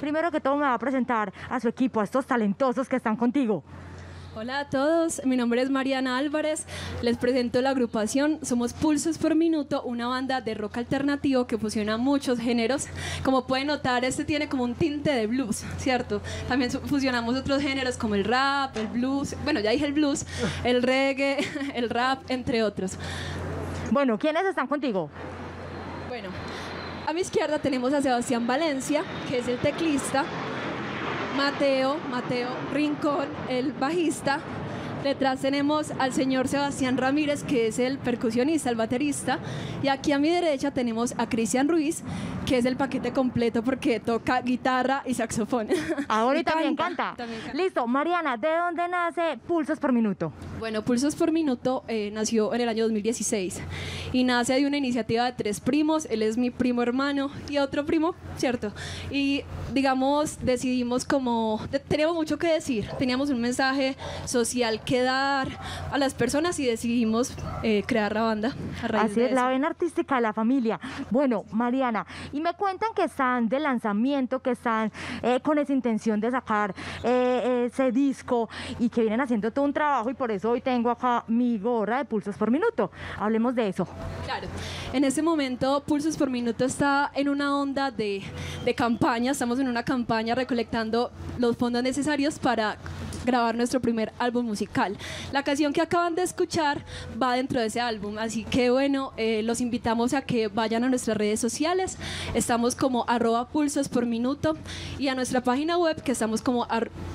primero que todo me va a presentar a su equipo, a estos talentosos que están contigo. Hola a todos, mi nombre es Mariana Álvarez, les presento la agrupación, somos Pulsos por Minuto, una banda de rock alternativo que fusiona muchos géneros. Como pueden notar, este tiene como un tinte de blues, ¿cierto? También fusionamos otros géneros como el rap, el blues, bueno, ya dije el blues, el reggae, el rap, entre otros. Bueno, ¿quiénes están contigo? Bueno, a mi izquierda tenemos a Sebastián Valencia, que es el teclista, Mateo Rincón, el bajista. Detrás tenemos al señor Sebastián Ramírez, que es el percusionista, el baterista. Y aquí a mi derecha tenemos a Cristian Ruiz, que es el paquete completo porque toca guitarra y saxofón. Ahora y también canta. Listo, Mariana, ¿de dónde nace Pulsos por Minuto? Bueno, Pulsos por Minuto nació en el año 2016 y nace de una iniciativa de 3 primos. Él es mi primo hermano y otro primo, ¿cierto? Y digamos, decidimos teníamos mucho que decir, teníamos un mensaje social que dar a las personas y decidimos crear la banda a raíz Así de es, eso. la vena artística de la familia. Bueno, Mariana, y me cuentan que están de lanzamiento, que están con esa intención de sacar ese disco y que vienen haciendo todo un trabajo, y por eso hoy tengo acá mi gorra de Pulsos por Minuto. Hablemos de eso. Claro, en este momento Pulsos por Minuto está en una onda de campaña, estamos en una campaña recolectando los fondos necesarios para grabar nuestro primer álbum musical. La canción que acaban de escuchar va dentro de ese álbum, así que bueno, los invitamos a que vayan a nuestras redes sociales, estamos como @pulsosporminuto y a nuestra página web que estamos como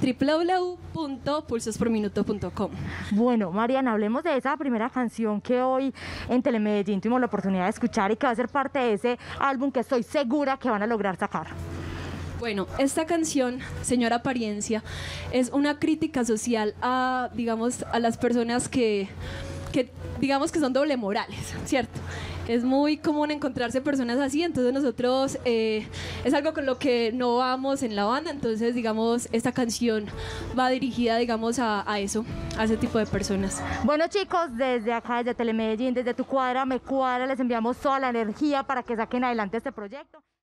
www.pulsosporminuto.com. Bueno, Mariana, hablemos de esa primera canción que hoy en Telemedellín tuvimos la oportunidad de escuchar y que va a ser parte de ese álbum que estoy segura que van a lograr sacar. Bueno, esta canción, Señora Apariencia, es una crítica social a, digamos, a las personas que digamos que son doble morales, ¿cierto? Es muy común encontrarse personas así, entonces nosotros es algo con lo que no vamos en la banda, entonces digamos esta canción va dirigida digamos a eso, a ese tipo de personas. Bueno chicos, desde acá, desde Telemedellín, desde Tu Cuadra, Me Cuadra, les enviamos toda la energía para que saquen adelante este proyecto.